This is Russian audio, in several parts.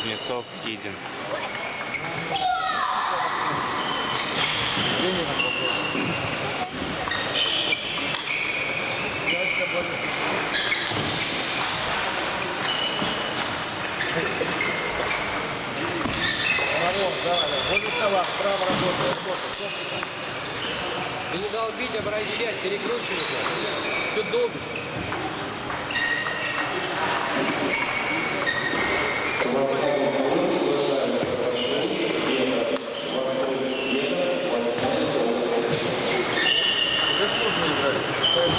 Кузнецов, Кидин. Возле стола, справа работает. Ты не дал бить, обращать, перекручивать. Что долбишь? Заслуженно играет.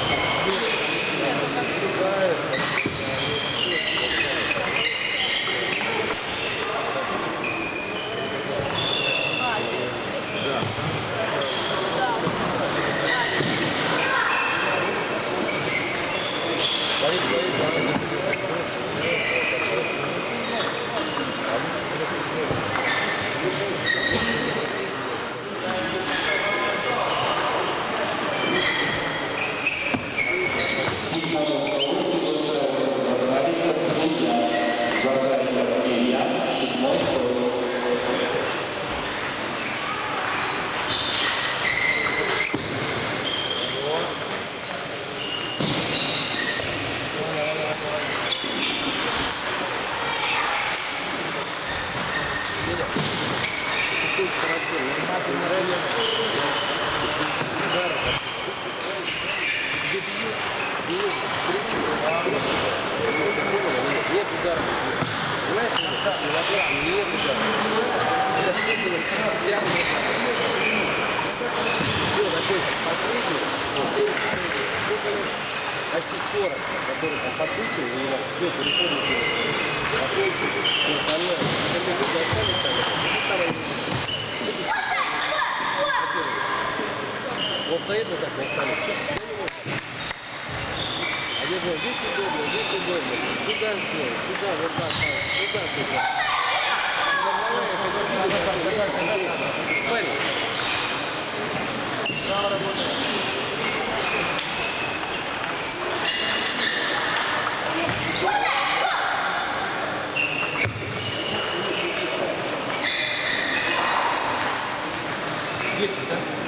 Нет удара. Понимаешь, нет удара. Это вся все, такой последний, почти 40, который там подключил, и его все переходит, закончил, все остальное. Это люди остались там, вот стоит вот так на столе. А я говорю, здесь удобно, сюда сделай, сюда, вот так, сюда, сюда. Парень. Право работает. Есть, да?